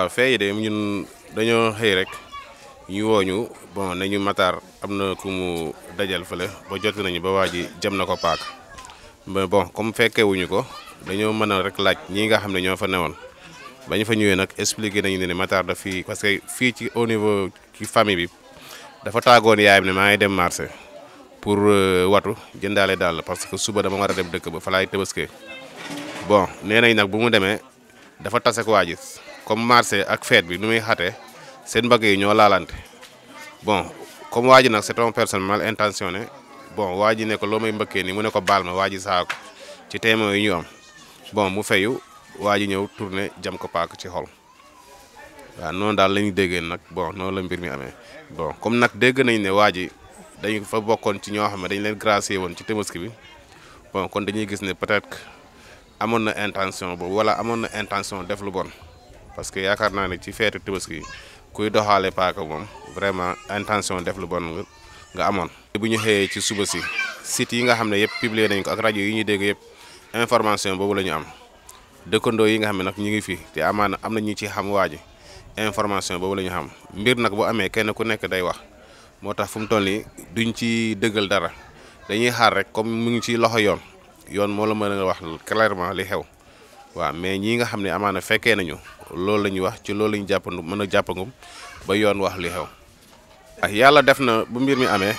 fee de ñun dañoo xëy rek ñu wooñu bon nañu Matar am na ku mu dajal fële ba jot nañu ba waa ji jëm na ko paak mais bon comme fekkewuñu ko dañoo mën a rek laaj ñii nga xam ne ñoo fa newoon ba ñu fa ñëwee nag expliqué nañu ne Matar da fii parce que fii ci au niveau ci famille bi dafa taagoon yaayam ne maa ngi dem marché pour watu jëndaale daal parce que suba dama war a dem dëkk ba fa laay tëbaskee bon nee nañ nag bu mu demee dafa tase ak waa ji comme marché ak fête bi nu muy xatee seen mbagg yi ñoo laalante bon comme waa ji nag c'est une personne mal intentionnée bon waa ji ne ko loo may mbëkkee nii mu ne ko baal ma waa ji saako ci témoins yi ñu am bon mu fayu waa ji ñëw tourné jam ko paak ci xol waaw noonu daal la ñu déggee nag bon noonu la mbir mi amee bon comme nag dégg nañ ne waa ji dañu fa bokkoon ci ñoo xam ne dañu leen gracier woon ci Tabaski bi bon kon dañuy gis ne peut-être que amoon na intention boobu wala amoon na intention def lu bon parce que yaakaar naa ne ci feetu Tabaski kuy doxaale paaka moom vraiment intention def lu bon nga amoon. bu ñu xëyee ci suba si site yi nga xam ne yëpp publier nañ ko ak rajo yi ñuy dégg yëpp information boobu la ñu am dëkkandoo yi nga xam ne nag ñu ngi fi te amaana am na ñu ci xam waa ji information boobu la ñu xam mbir nag bu amee kenn ku nekk day wax moo tax fu mu toll nii duñ ci dëggal dara dañuy xaar rek comme mu ngi ci loxo yoon moo la mën a wax clairement li xew waaw mais ñii nga xam ne amaana fekkee nañu loolu la ñuy wax ci loolu la ñu jàppandu mën a jàppangum ba yoon wax li xew. yàlla def na bu mbir mi amee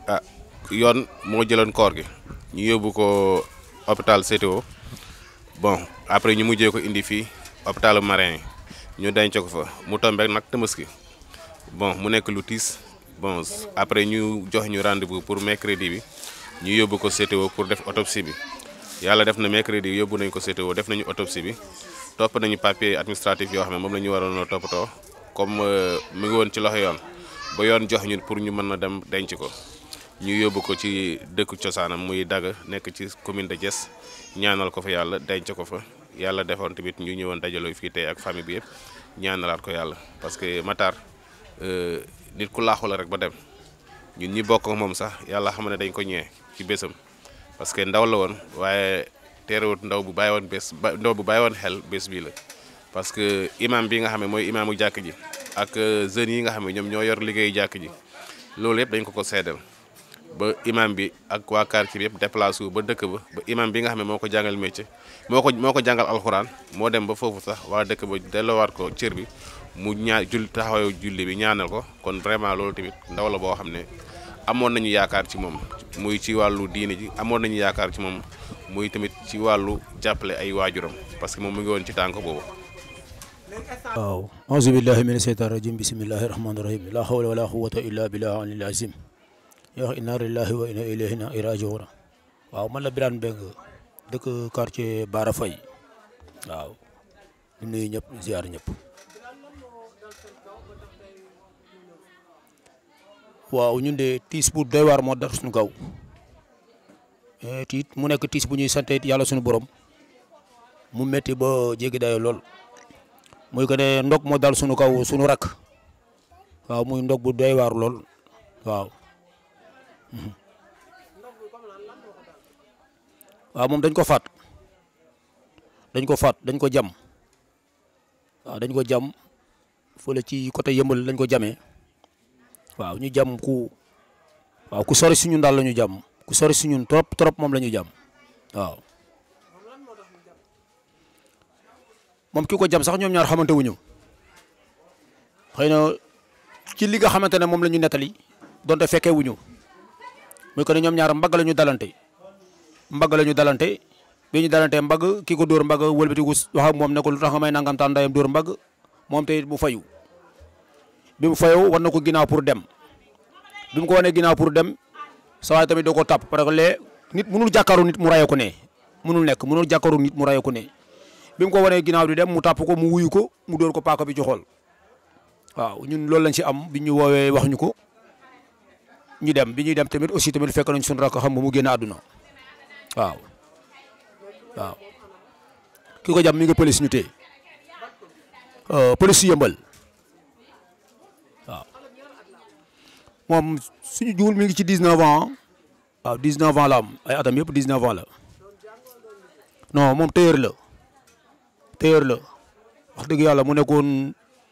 yoon moo jëloon koor gi ñu yóbbu ko hôpital CTO bon après ñu mujjee ko indi fii hôpital Marin ñu denc ko fa mu tombé nag Tabaski bon mu nekk lu tiis bon après ñu jox ñu rendez-vous pour mercredi bi ñu yóbbu ko CTO pour def autopsie bi yàlla def na mercredi yóbbu nañ ko CTO def nañu autopsie bi topp nañu papier administratif yoo xam ne moom la ñu waroon a toppatoo comme mu ngi woon ci loxo yoon ba yoon jox ñun pour ñu mën a dem denc ko ñu yóbbu ko ci dëkku cosaanam muy Daga nekk ci commune de Diass ñaanal ko fa yàlla denc ko fa yàlla defoon tamit ñu ñëwoon dajaloo fii tey ak famille bi yëpp ñaanalaat ko yàlla parce que Matar nit ku laaxu la rek ba dem ñun ñi bokk ak moom sax yàlla xam ne dañ ko ñee ci bésam parce que ndaw la woon waaye teerewut ndaw bu bàyyi woon xel bés bii la parce que imam bi nga xam ne mooy imaamu jàkk ji ak jeunes yi nga xam ne ñoom ñoo yor liggéeyu jàkk ji loolu yëpp dañ ko seedal ba imam bi ak waa quartier bi yëpp déplacé wu ba dëkk ba imam bi nga xam ne moo ko jàngal métier moo ko jàngal alxuraan moo dem ba foofu sax waa dëkk ba delloowaat ko cër bi mu taxawayu julli bi ñaanal ko kon vraiment loolu tamit ndaw la boo xam ne amoon nañu yaakaar ci moom muy ci wàllu diine ji amoon nañu yaakaar ci moom muy tamit ci wàllu jàppale ay waajuram parce que moom mu ngi woon ci tànk boobu. waaw auzu billahi mina sheytaan rajim bismillahi rahmaani rahim la hawla wala quwwata illa billahi alil azim yoo xam inna lillahi wa inna ilayhi raji'un waaw man la Birane Mbengue dëkk quartier Bara Faye waaw di nuyu ñëpp ziar ñëpp waaw ñun de tiis bu doy waar moo dal suñu kaw tiit mu nekk tiis bu ñuy sante yàlla suñu borom mu metti ba jéggi dayo lool muy que ne ndog moo dal suñu kaw suñu rakk waaw muy ndog bu doy waar lool waaw waaw moom dañ ko faat dañ ko jam waaw dañ ko jam fële ci côté Yëmbal lañ ko jamee waaw ñu jam ku sori suñu daal la ñu jam ku sori suñu trop moom la ñu jam waaw moom ki ko jam sax ñoom ñaar xamante wuñu xëy na ci li nga xamante ne moom la ñu nettali donte fekkee wuñu muy ko ne ñoom ñaar mbagg la ñu dalante bi ñu dalante mbagg ki ko dóor mbagg wëlbatiku wax ak moom ne ko lu tax nga may nangam taan ndayam dóor mbagg moom tey mu fayu bi mu fayoo war na ko ginnaaw pour dem bi mu ko wanee ginnaaw pour dem sa waay tamit doo ko tàpp parce que lee nit mënul jàkkaaru nit mu rayee ko ne mënul jàkkaaru nit mu rayee ko ne bi mu ko wanee ginnaaw di dem mu tàpp ko mu wuyu ko mu dóor ko paaka bi ci xool waaw ñun loolu lañ ci am bi ñu woowee wax ñu ko ñu dem bi ñuy dem tamit aussi tamit fekk nañ suñu rakk xam nga mu génn àdduna waaw ki ko jàpp mi nga police ñu téye police Yëmbal waaw moom suñu juul mi ngi ci 19 ans waaw 19 ans la am ay atam yëpp 19 ans la non moom tailleur la wax dëgg yàlla mu nekkoon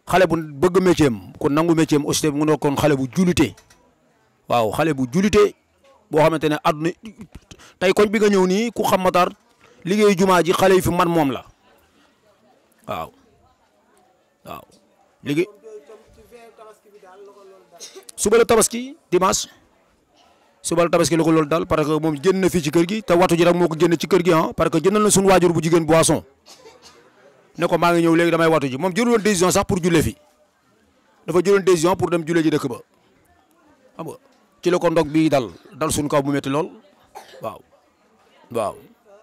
xale bu bëgg métier am kon nangu métier am aussi mu nekkoon xale bu julite waaw xale bu julite boo xamante ne àdduna tey koñ bi nga ñëw nii ku xam Matar liggéeyu jumaa ji xale yi fi man moom la waaw waaw liggéey suba la tabaski dimanche suba la tabaski la ko loolu daal parce que moom génn na fii ci kër gi te waxtu ji rek moo ko génn ci kër gi parce que jëndal na suñu waajur bu jigéen boisson ne ko maa ngi ñëw léegi damay waxtu ji moom jëloon décision sax pour julle fi dafa jëloon décision pour dem julle ji dëkk ba xam nga ci la ko ndog bi dal suñu kaw bu métti lool waaw waaw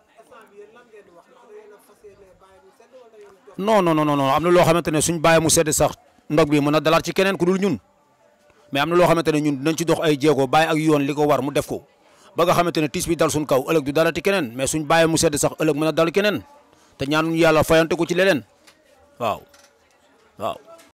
non non non non am na loo xamante ne suñ bàyyi mu sedd sax ndog bi mën a dalaat ci keneen ku dul ñun mais am na loo xamante ne ñun dinañ ci dox ay jéego bàyyi ak yoon li ko war mu def ko ba nga xamante ne tiis bi dal suñ kaw ëllëg du dalati keneen mais suñ bàyyi mu sedd sax ëllëg mën a dal keneen te ñaanuñu yàlla fayante ko ci leneen waaw waaw